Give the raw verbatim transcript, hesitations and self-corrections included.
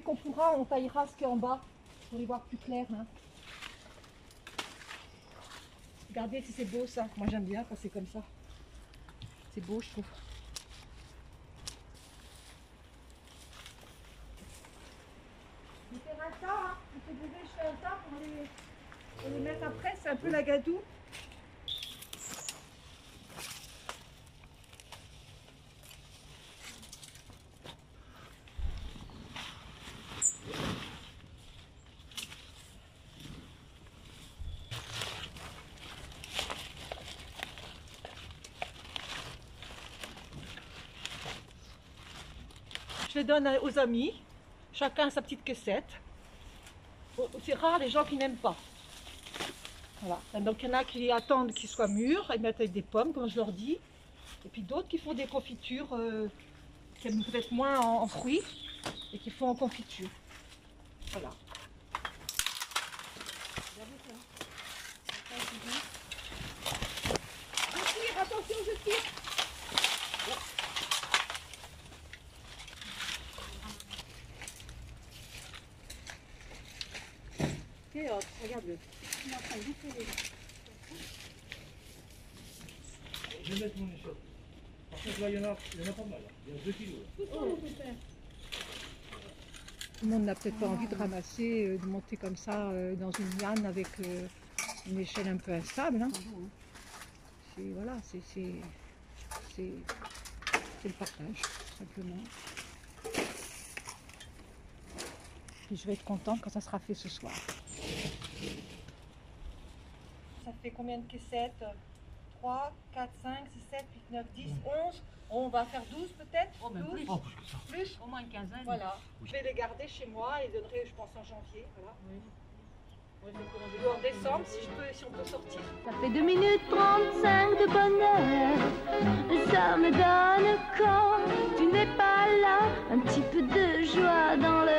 qu'on pourra, on taillera ce qui est en bas pour y voir plus clair. Hein. Regardez si c'est beau ça. Moi j'aime bien quand c'est comme ça. C'est beau, je trouve. Je vais faire un tas, hein. Je te disais, je fais un tas pour les, pour les mettre après. C'est un peu la gadoue. Je les donne aux amis, chacun sa petite caissette. C'est rare les gens qui n'aiment pas. Voilà. Donc il y en a qui attendent qu'ils soient mûrs, ils mettent avec des pommes, comme je leur dis. Et puis d'autres qui font des confitures euh, qui aiment peut-être moins en, en fruits et qui font en confiture. Voilà. Je tire, attention, je tire. Et hop, regarde-le. Je vais mettre mon échoppe. Par contre, là, il y en a, il y en a pas mal. Il y a deux kilos. Là. Oh. Tout le monde n'a peut-être pas envie de ramasser, euh, de monter comme ça euh, dans une liane avec euh, une échelle un peu instable. Hein. C'est voilà, c'est c'est le partage, simplement. Et je vais être contente quand ça sera fait ce soir. Ça fait combien de caissettes? Trois, quatre, cinq, six, sept, huit, neuf, dix, onze. On va faire douze peut-être? Oh, même douze. plus. Oh, plus que ça. Plus? Au moins une quinzaine. Voilà. Oui. Je vais les garder chez moi et les donnerai, je pense, en janvier. Voilà. Oui. Ouais, ou en décembre, si, je peux, si on peut sortir. Ça fait deux minutes trente-cinq de bonheur. Ça me donne quand tu n'es pas là un petit peu de joie dans le